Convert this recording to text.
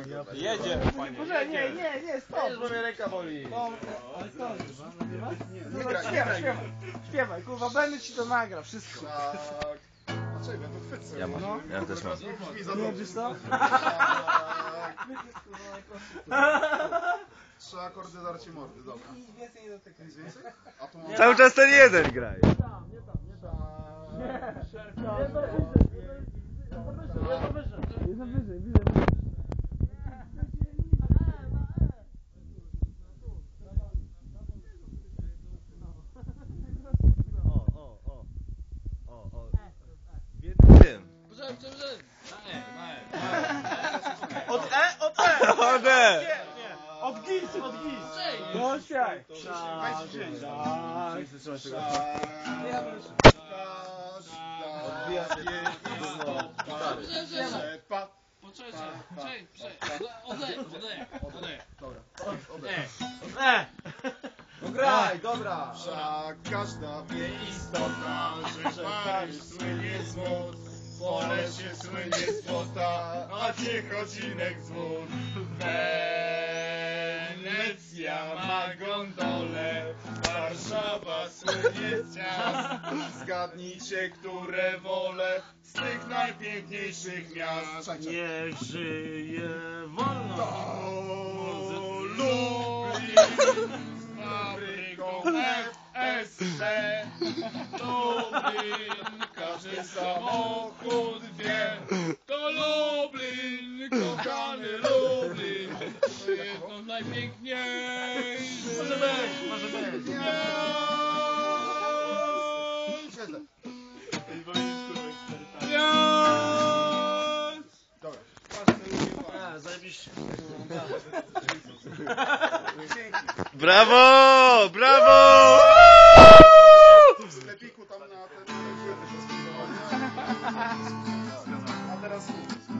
Jedzie, panie. Może nie, stop. Bo mnie ręka boli. Ale co, nagrywasz? Nie, śpiewaj, kurwa, będę ci to nagra, wszystko. Tak. Dlaczego? No chwycę. Ja mam, ja też mam. Brzmi za Nie, dobrze. wiesz co? Tak. 3 akordy darcie mordy, dobra. Nic więcej nie dotykaj. Nic więcej? A tu mam... Cały czas ten jeden graj. W jednym tym. Od E? Od E. Od gis. No siaj. Weź wzięć. Graj, dobra. Wszak każda wie istota, że Paryż słynie z wód, Polesie słynie z złota, a Ciechocinek z wód. Wenecja ma gondolę, Warszawa słynie z ciast. Zgadnijcie, które wolę z tych najpiękniejszych miast. Niech żyje wolność! Lublin z fabryką FSC. Lublin, każdy samochód wie. To Lublin, kochany Lublin. To jedno z najpiękniejszych. Może być. Dobra. Zajebiście. Brawo! Brawo! W sklepiku tam na ten... A teraz...